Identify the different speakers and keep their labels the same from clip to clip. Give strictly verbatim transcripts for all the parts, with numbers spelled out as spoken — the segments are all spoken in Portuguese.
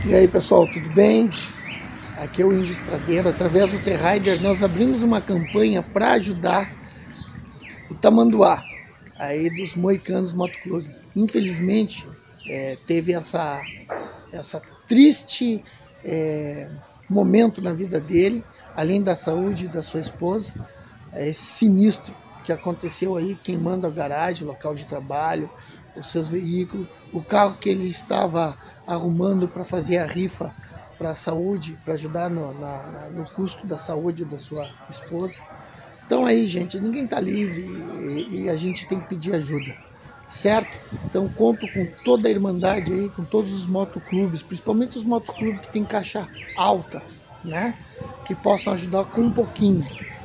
Speaker 1: E aí pessoal, tudo bem? Aqui é o Índio Estradeiro. Através do T-Rider nós abrimos uma campanha para ajudar o Tamanduá, aí dos Moicanos Motoclube. Infelizmente é, teve essa, essa triste é, momento na vida dele, além da saúde da sua esposa, é, esse sinistro que aconteceu aí, queimando a garagem, o local de trabalho, os seus veículos, o carro que ele estava arrumando para fazer a rifa para a saúde, para ajudar no, na, na, no custo da saúde da sua esposa. Então aí, gente, ninguém está livre e, e a gente tem que pedir ajuda, certo? Então conto com toda a irmandade aí, com todos os motoclubes, principalmente os motoclubes que tem caixa alta, né? Que possam ajudar com um pouquinho,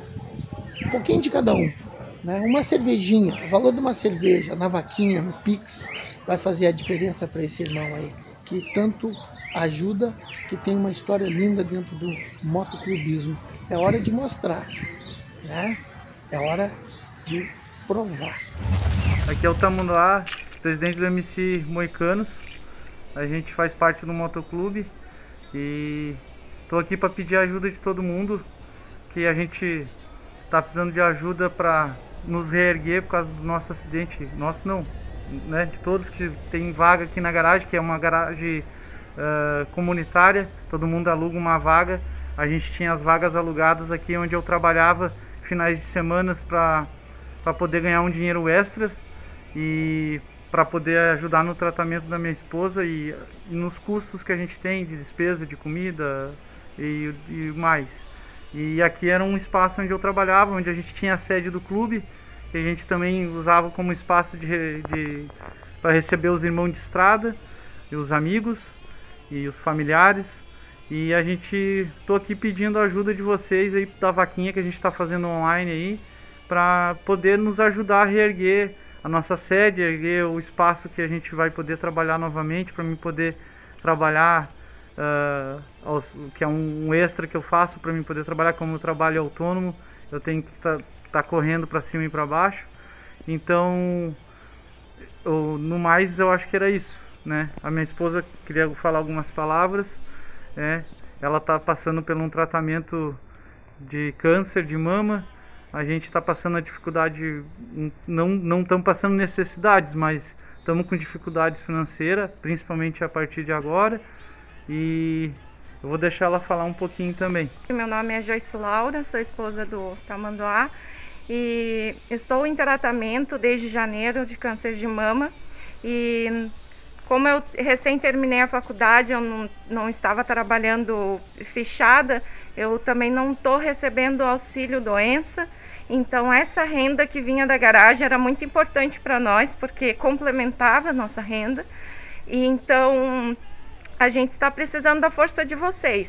Speaker 1: um pouquinho de cada um. Né? Uma cervejinha, o valor de uma cerveja na vaquinha, no Pix, vai fazer a diferença para esse irmão aí, que tanto ajuda, que tem uma história linda dentro do motoclubismo. É hora de mostrar, né? É hora de provar.
Speaker 2: Aqui é o Tamanduá, presidente do M C Moicanos. A gente faz parte do motoclube e estou aqui para pedir a ajuda de todo mundo, que a gente está precisando de ajuda para nos reerguer por causa do nosso acidente, nosso não, né, de todos que tem vaga aqui na garagem, que é uma garagem uh, comunitária, todo mundo aluga uma vaga. A gente tinha as vagas alugadas aqui onde eu trabalhava finais de semanas para para poder ganhar um dinheiro extra e para poder ajudar no tratamento da minha esposa e, e nos custos que a gente tem de despesa, de comida e, e mais. E aqui era um espaço onde eu trabalhava, onde a gente tinha a sede do clube, que a gente também usava como espaço de, de, para receber os irmãos de estrada, e os amigos e os familiares. E a gente, tô aqui pedindo a ajuda de vocês aí da vaquinha que a gente está fazendo online aí, para poder nos ajudar a reerguer a nossa sede, erguer o espaço que a gente vai poder trabalhar novamente, para mim poder trabalhar. Uh, aos, que é um, um extra que eu faço para mim poder trabalhar. Como eu trabalho autônomo, eu tenho que estar tá, tá correndo para cima e para baixo. Então, eu, no mais, eu acho que era isso, né? A minha esposa queria falar algumas palavras. É, ela está passando por um tratamento de câncer de mama. A gente está passando a dificuldade, não não estamos passando necessidades, mas estamos com dificuldades financeiras, principalmente a partir de agora. E eu vou deixar ela falar um pouquinho também.
Speaker 3: Meu nome é Joyce Laura, sou esposa do Tamanduá e estou em tratamento desde janeiro de câncer de mama. E como eu recém terminei a faculdade, eu não, não estava trabalhando fichada, eu também não estou recebendo auxílio doença. Então essa renda que vinha da garagem era muito importante para nós, porque complementava a nossa renda. E então a gente está precisando da força de vocês.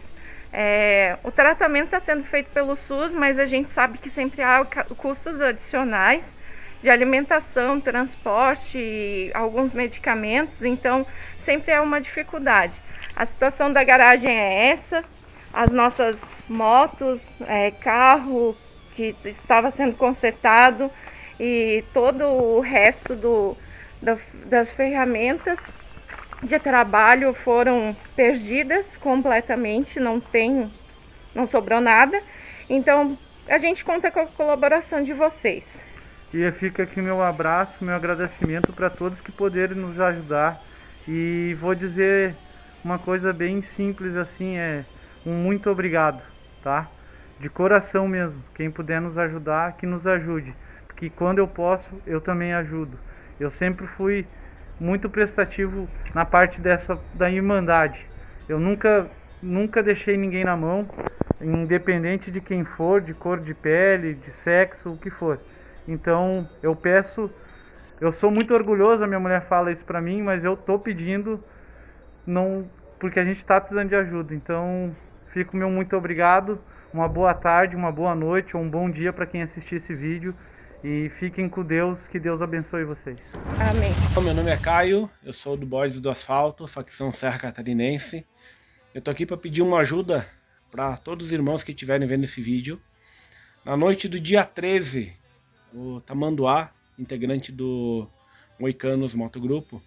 Speaker 3: É, o tratamento está sendo feito pelo SUS, mas a gente sabe que sempre há custos adicionais de alimentação, transporte e alguns medicamentos, então sempre é uma dificuldade. A situação da garagem é essa, as nossas motos, é, carro que estava sendo consertado e todo o resto do, da, das ferramentas de trabalho foram perdidas completamente, não tem, não sobrou nada. Então a gente conta com a colaboração de vocês.
Speaker 2: E fica aqui meu abraço, meu agradecimento para todos que puderem nos ajudar. E vou dizer uma coisa bem simples assim, é um muito obrigado, tá? De coração mesmo. Quem puder nos ajudar, que nos ajude, porque quando eu posso, eu também ajudo. Eu sempre fui muito prestativo na parte dessa da irmandade. Eu nunca nunca deixei ninguém na mão, independente de quem for, de cor de pele, de sexo, o que for. Então eu peço, eu sou muito orgulhoso, a minha mulher fala isso pra mim, mas eu tô pedindo, não, porque a gente está precisando de ajuda. Então fico meu muito obrigado, uma boa tarde, uma boa noite ou um bom dia para quem assistir esse vídeo. E fiquem com Deus, que Deus abençoe vocês.
Speaker 3: Amém.
Speaker 4: Meu nome é Caio, eu sou do Boys do Asfalto, facção Serra Catarinense. Eu tô aqui para pedir uma ajuda para todos os irmãos que estiverem vendo esse vídeo. Na noite do dia treze, o Tamanduá, integrante do Moicanos Motogrupo,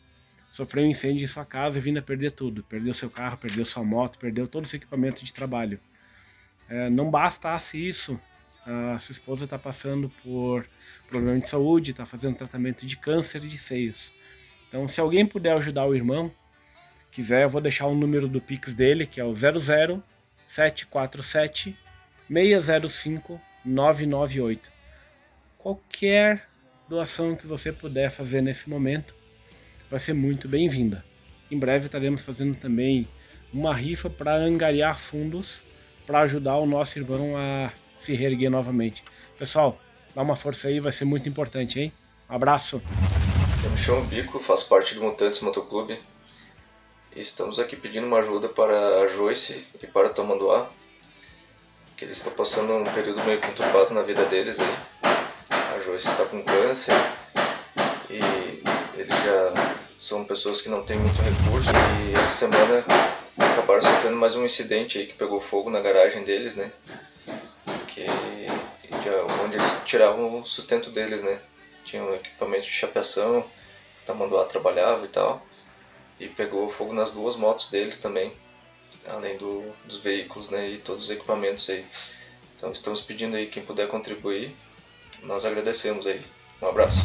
Speaker 4: sofreu um incêndio em sua casa e vindo a perder tudo. Perdeu seu carro, perdeu sua moto, perdeu todo o seu equipamento de trabalho. É, não bastasse isso, a sua esposa está passando por problema de saúde, está fazendo tratamento de câncer de seios. Então, se alguém puder ajudar o irmão, quiser, eu vou deixar o número do Pix dele, que é o zero zero sete quatro sete seis zero cinco nove nove oito. Qualquer doação que você puder fazer nesse momento vai ser muito bem-vinda. Em breve estaremos fazendo também uma rifa para angariar fundos para ajudar o nosso irmão a se reerguer novamente. Pessoal, dá uma força aí, vai ser muito importante, hein? Um abraço!
Speaker 5: Eu me chamo Bico, faço parte do Mutantes Motoclube e estamos aqui pedindo uma ajuda para a Joyce e para o Tamanduá, que eles estão passando um período meio conturbado na vida deles aí. A Joyce está com câncer e eles já são pessoas que não têm muito recurso, e essa semana acabaram sofrendo mais um incidente aí que pegou fogo na garagem deles, né? Que, já, onde eles tiravam o sustento deles, né? Tinham um equipamento de chapeação, o Tamanduá trabalhava e tal, e pegou fogo nas duas motos deles também, além do, dos veículos, né? E todos os equipamentos aí. Então estamos pedindo aí quem puder contribuir, nós agradecemos aí. Um abraço.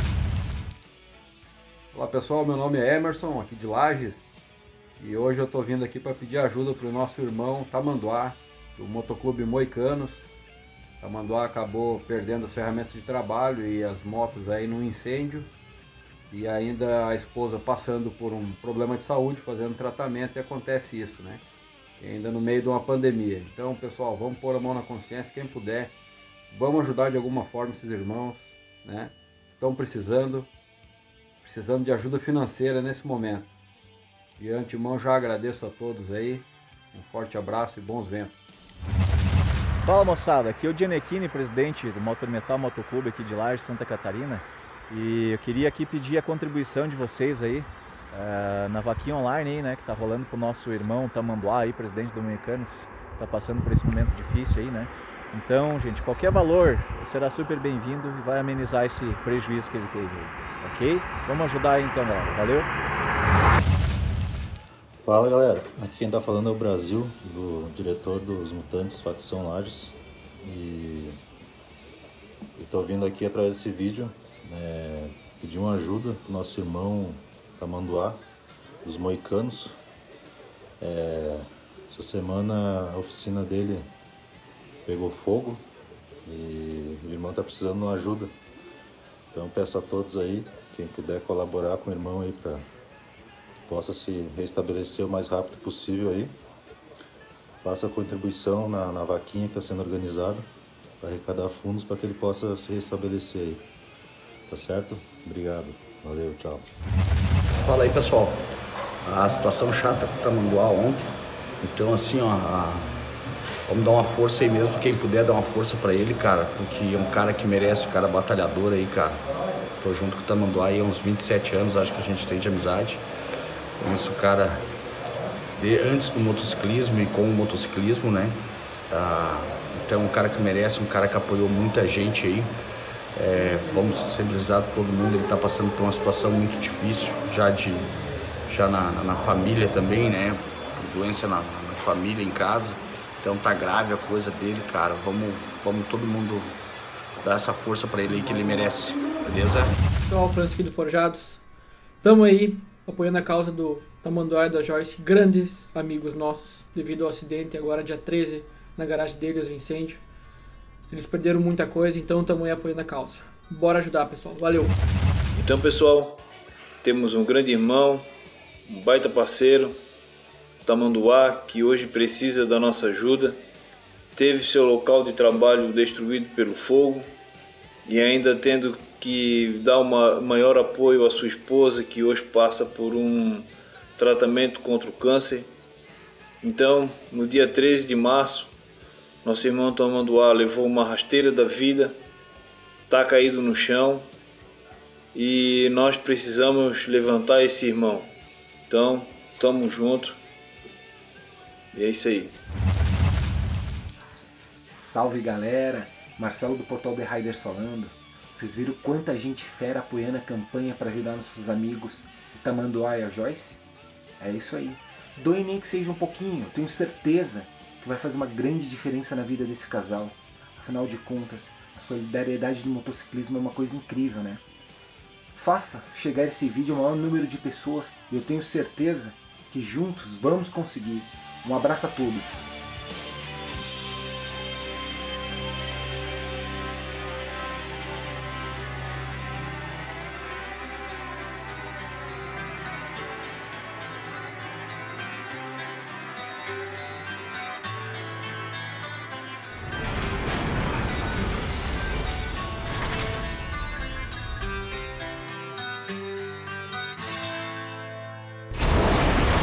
Speaker 6: Olá pessoal, meu nome é Emerson, aqui de Lages, e hoje eu estou vindo aqui para pedir ajuda para o nosso irmão Tamanduá, do Motoclube Moicanos. Tamanduá acabou perdendo as ferramentas de trabalho e as motos aí num incêndio, e ainda a esposa passando por um problema de saúde, fazendo tratamento, e acontece isso, né? E ainda no meio de uma pandemia. Então pessoal, vamos pôr a mão na consciência, quem puder, vamos ajudar de alguma forma esses irmãos, né? Estão precisando, precisando de ajuda financeira nesse momento. De antemão já agradeço a todos aí, um forte abraço e bons ventos.
Speaker 7: Fala moçada, aqui é o Gianecchini, presidente do Motor Metal Motoclube aqui de Lages, Santa Catarina. E eu queria aqui pedir a contribuição de vocês aí uh, na vaquinha online aí, né, que tá rolando pro nosso irmão Tamanduá aí, presidente do Moicanos, tá passando por esse momento difícil aí, né. Então, gente, qualquer valor será super bem-vindo e vai amenizar esse prejuízo que ele teve, ok? Vamos ajudar aí então, galera. Valeu!
Speaker 8: Fala galera, aqui quem tá falando é o Brasil, do diretor dos Mutantes Facção Lages, e eu tô vindo aqui através desse vídeo é, pedir uma ajuda pro nosso irmão Tamanduá, dos Moicanos. É, essa semana a oficina dele pegou fogo e o irmão tá precisando de uma ajuda, então peço a todos aí, quem puder colaborar com o irmão aí para possa se restabelecer o mais rápido possível aí. Faça a contribuição na, na vaquinha que está sendo organizada para arrecadar fundos para que ele possa se restabelecer aí. Tá certo? Obrigado. Valeu, tchau.
Speaker 9: Fala aí pessoal, a situação chata que o Tamanduá ontem, então assim ó, a... vamos dar uma força aí mesmo, quem puder dar uma força para ele, cara, porque é um cara que merece, um cara batalhador aí, cara. Tô junto com o Tamanduá aí há uns vinte e sete anos, acho que a gente tem de amizade. Conheço o cara de, antes do motociclismo e com o motociclismo, né? Ah, então é um cara que merece, um cara que apoiou muita gente aí. É, vamos sensibilizar todo mundo, ele está passando por uma situação muito difícil, já, de, já na, na família também, né? Doença na, na família, em casa. Então tá grave a coisa dele, cara. Vamos, vamos todo mundo dar essa força para ele aí que ele merece, beleza?
Speaker 10: Pessoal, Francisco do Forjados, tamo aí apoiando a causa do Tamanduá e da Joyce, grandes amigos nossos, devido ao acidente agora dia treze, na garagem deles, o incêndio. Eles perderam muita coisa, então estamos aí apoiando a causa. Bora ajudar, pessoal. Valeu!
Speaker 11: Então, pessoal, temos um grande irmão, um baita parceiro, Tamanduá, que hoje precisa da nossa ajuda. Teve seu local de trabalho destruído pelo fogo e ainda tendo que dar um maior apoio à sua esposa, que hoje passa por um tratamento contra o câncer. Então, no dia treze de março, nosso irmão Tamanduá levou uma rasteira da vida, está caído no chão e nós precisamos levantar esse irmão. Então, estamos juntos e é isso aí.
Speaker 12: Salve galera, Marcelo do Portal The Riders falando.
Speaker 4: Vocês viram quanta gente fera apoiando a campanha para ajudar nossos amigos o Tamanduá e a Joyce? É isso aí. Doe nem que seja um pouquinho, eu tenho certeza que vai fazer uma grande diferença na vida desse casal. Afinal de contas, a solidariedade do motociclismo é uma coisa incrível, né? Faça chegar esse vídeo ao maior número de pessoas e eu tenho certeza que juntos vamos conseguir. Um abraço a todos!